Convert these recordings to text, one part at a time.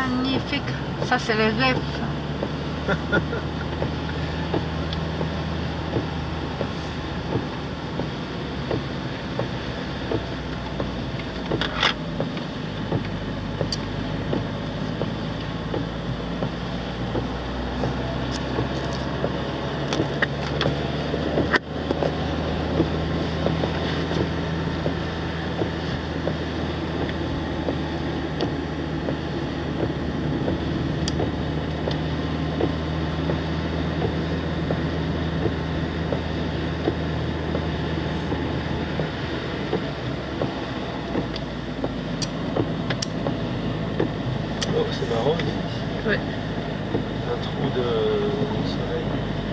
magnifique. Ça, c'est le rêve. C'est marrant ici. Oui. Un trou de soleil.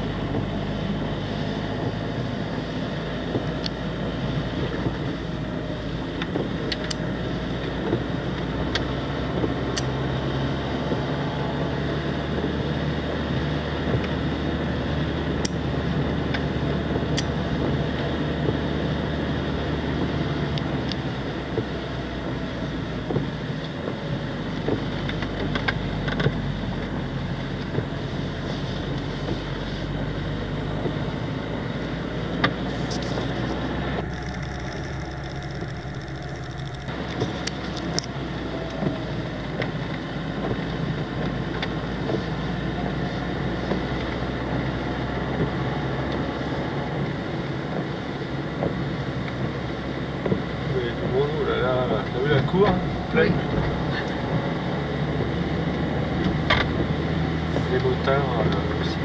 T'as vu la cour pleine? Les motards aussi.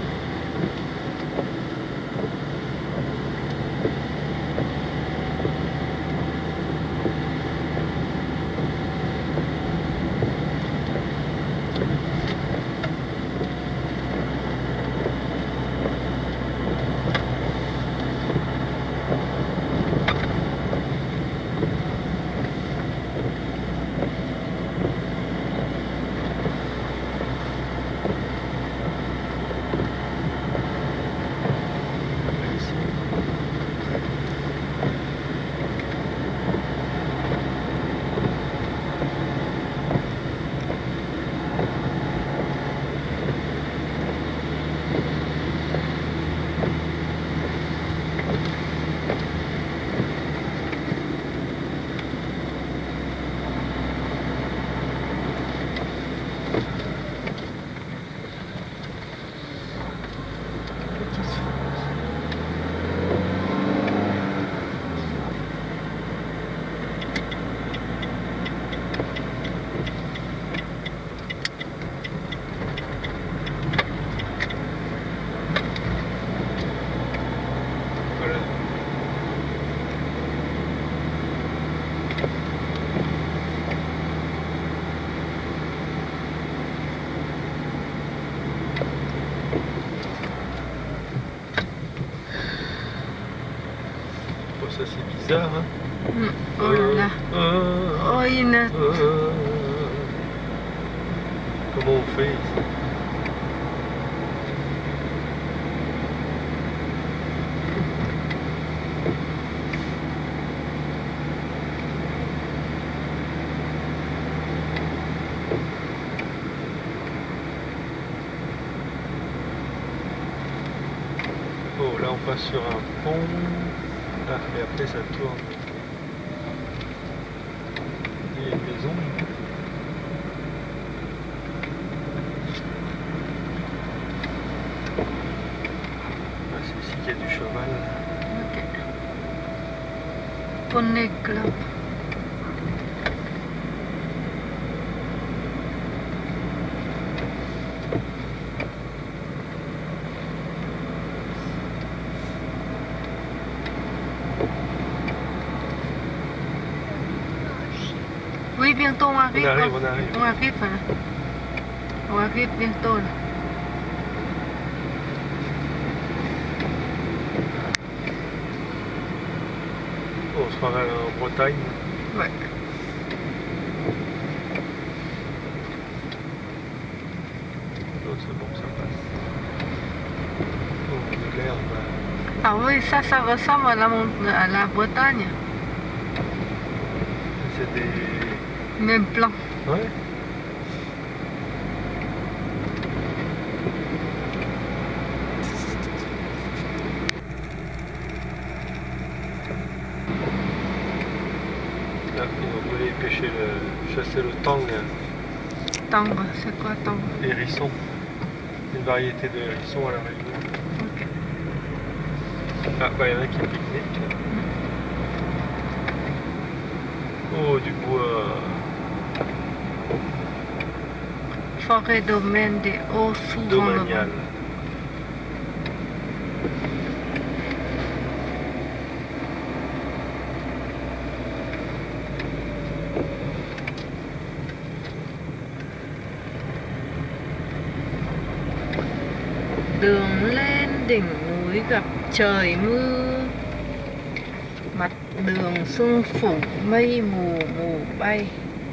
Ça c'est bizarre, hein? Oh là là. Oh, il y a... Comment on fait ici? Oh, là on passe sur un pont. Ah, et après ça tourne. Il y a une maison. Ah, c'est ici qu'il y a du cheval. Ok. Poney Club. Oui, bientôt on arrive. On arrive. On arrive, là. On arrive bientôt, là. On sera en Bretagne. Ouais. Oh, c'est bon, ça passe. Oh, de l'herbe. Ah oui, ça ressemble à la Bretagne. C'est des... Même plan. Ouais. chasser le tang, Tangre, c'est quoi tangre? hérisson. Une variété de hérisson à la Réunion. Ok. Ah, bah il y en a qui pique-niquent. Oh, du bois. Forêt domaine des hauts souvent Domanial. Đường lên đỉnh núi gặp trời mưa, mặt đường sương phủ mây mù mù bay.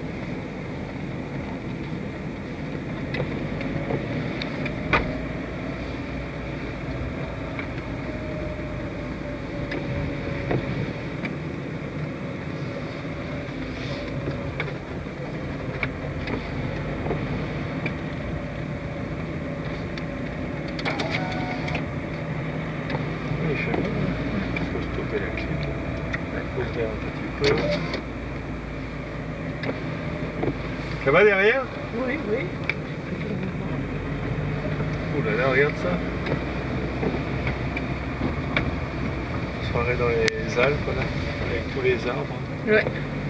Il fait bon. Il faut stopper la clé. Ouvrir un petit peu. Ça va derrière? Oui, oui. Ouh là là, regarde ça. Soirée dans les Alpes là, avec tous les arbres. Ouais.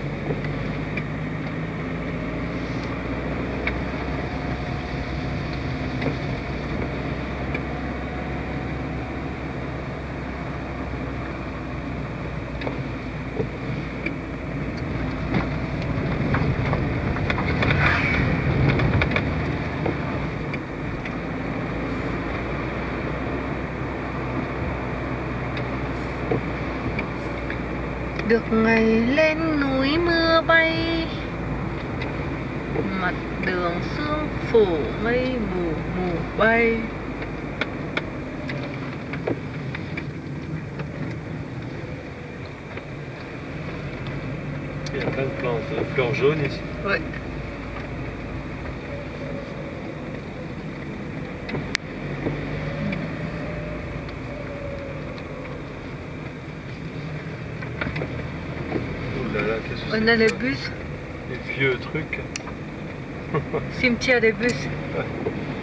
Được ngày lên núi mưa bay, mặt đường sương phủ mây mù mù bay. Il y a plein de plantes, de fleurs jaunes ici. Ouais. Ouh là là, qu'est-ce que c'est? On a les bus, Les vieux trucs. cimetière des bus. Ouais.